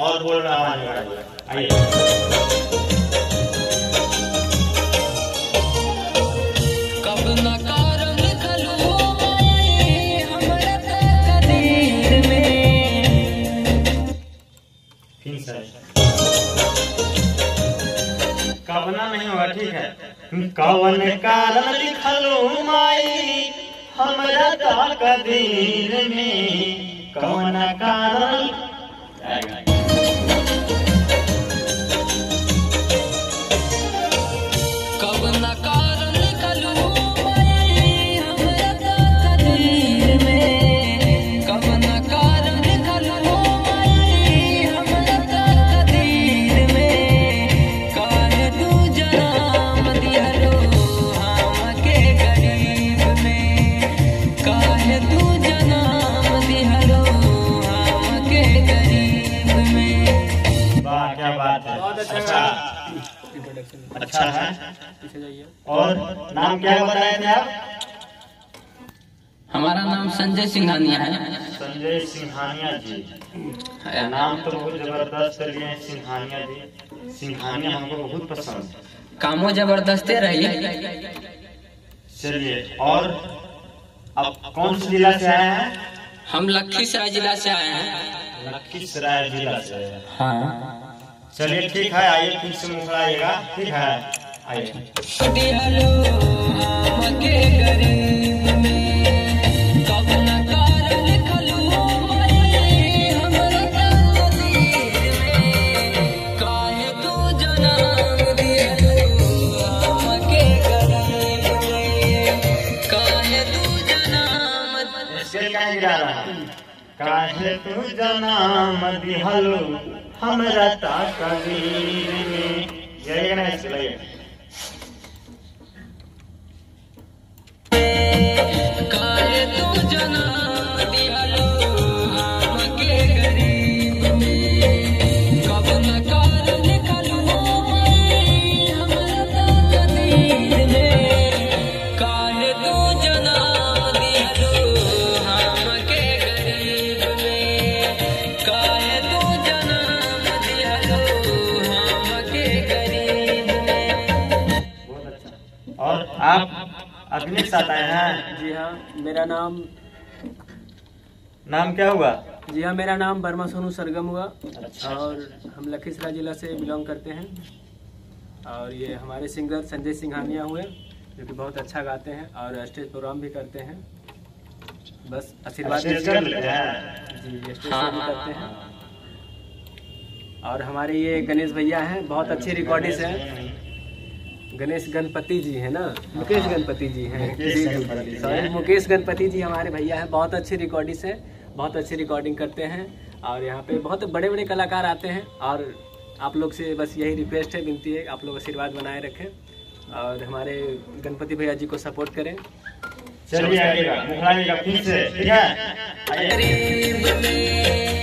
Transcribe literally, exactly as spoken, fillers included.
और बोल रहा आवाज। आइए कब न कारण खलू हमरा तकदीर में। फिर से कवना नहीं होगा, ठीक है। कवन कारण लिखलू माई हमरा तकदीर में, कवन कारण कब न कारण खलू हमरा तकदीर में, कब न कारण खलू हमरा तकदीर में। काहे तू जन्म दिहलो हमके गरीब में, काहे तू जन्म दिहलो हमके गरीब में। वाह क्या बात है, अच्छा अच्छा है। और नाम क्या बताए थे आप? हमारा नाम संजय सिंघानिया है। संजय सिंघानिया जी, नाम तो बहुत जबरदस्त लिए हैं सिंघानिया जी। सिंघानिया हमको बहुत पसंद है, कामो जबरदस्ती रही। चलिए, और अब कौन सी जिला से आए हैं? हम लखीसराय जिला से आए हैं। लखीसराय जिला से। हाँ। चलिए ठीक है, आइए फिर से मुखड़ाइएगा, ठीक है, आइए। दिहलो हमके गरीब में, कब न कारण खलू हमरा तकदीर में। काहे तू जन्म दिहलो हमके गरीब में, काहे तू जन्म। इसके क्या गिरा रहा है? काहे तू जन्म दिहलो हमरा तकदीर में, यही गाना है, चलिए। काहे तू जन्म दिहलो हमके गरीब में, कब न कारण खलू हमरा तकदीर में। काहे तू जन्म दिहलो हमके गरीब में, काहे तू जन्म दिहलो हमके गरीब में। बहुत अच्छा। और आप अगले के साथ आए हैं? जी हाँ, मेरा नाम नाम क्या हुआ? जी हाँ मेरा नाम वर्मा सोनू सरगम हुआ। अच्छा। और हम लखीसराय जिला से बिलोंग करते हैं। और ये हमारे सिंगर संजय सिंघानिया हुए, जो कि बहुत अच्छा गाते हैं और स्टेज प्रोग्राम भी करते हैं। बस आशीर्वाद स्टेज कर लेते हैं? जी, स्टेज शो भी करते हैं। और हमारे ये गणेश भैया हैं, बहुत अच्छे रिकॉर्डिस्ट हैं। गणेश गणपति जी है ना, मुकेश गणपति जी हैं। मुकेश जी गणपति जी, जी सॉरी, हैं। मुकेश गणपति जी हमारे भैया हैं, बहुत अच्छे रिकॉर्डिस्ट हैं, बहुत अच्छी रिकॉर्डिंग करते हैं। और यहाँ पे बहुत बड़े बड़े कलाकार आते हैं। और आप लोग से बस यही रिक्वेस्ट है, विनती है, आप लोग आशीर्वाद बनाए रखें और हमारे गणपति भैया जी को सपोर्ट करें। चलिए आइएगा, मुखड़ाइएगा फिर से, ठीक है, आइए।